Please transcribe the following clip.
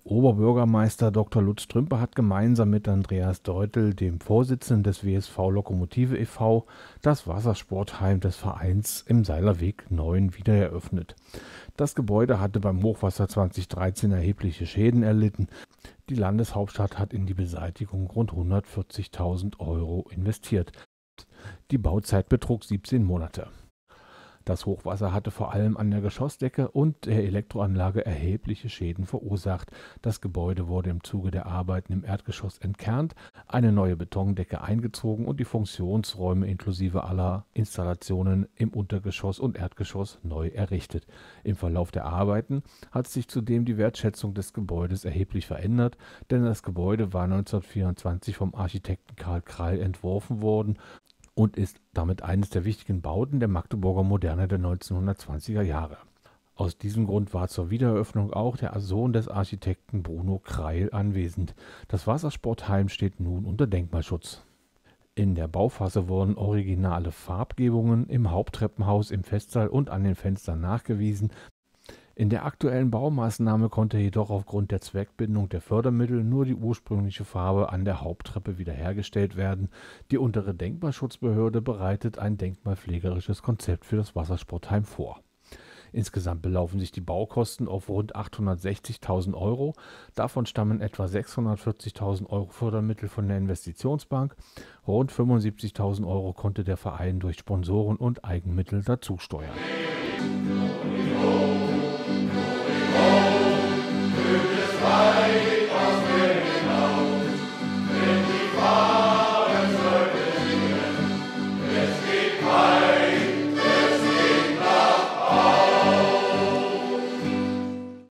Oberbürgermeister Dr. Lutz Trümper hat gemeinsam mit Andreas Deutel, dem Vorsitzenden des WSV Lokomotive e.V., das Wassersportheim des Vereins im Seilerweg 9 wieder eröffnet. Das Gebäude hatte beim Hochwasser 2013 erhebliche Schäden erlitten. Die Landeshauptstadt hat in die Beseitigung rund 140.000 € investiert. Die Bauzeit betrug 17 Monate. Das Hochwasser hatte vor allem an der Geschossdecke und der Elektroanlage erhebliche Schäden verursacht. Das Gebäude wurde im Zuge der Arbeiten im Erdgeschoss entkernt, eine neue Betondecke eingezogen und die Funktionsräume inklusive aller Installationen im Untergeschoss und Erdgeschoss neu errichtet. Im Verlauf der Arbeiten hat sich zudem die Wertschätzung des Gebäudes erheblich verändert, denn das Gebäude war 1924 vom Architekten Karl Kreil entworfen worden und ist damit eines der wichtigen Bauten der Magdeburger Moderne der 1920er Jahre. Aus diesem Grund war zur Wiedereröffnung auch der Sohn des Architekten Bruno Kreil anwesend. Das Wassersportheim steht nun unter Denkmalschutz. In der Bauphase wurden originale Farbgebungen im Haupttreppenhaus, im Festsaal und an den Fenstern nachgewiesen. In der aktuellen Baumaßnahme konnte jedoch aufgrund der Zweckbindung der Fördermittel nur die ursprüngliche Farbe an der Haupttreppe wiederhergestellt werden. Die untere Denkmalschutzbehörde bereitet ein denkmalpflegerisches Konzept für das Wassersportheim vor. Insgesamt belaufen sich die Baukosten auf rund 860.000 €. Davon stammen etwa 640.000 € Fördermittel von der Investitionsbank. Rund 75.000 € konnte der Verein durch Sponsoren und Eigenmittel dazusteuern.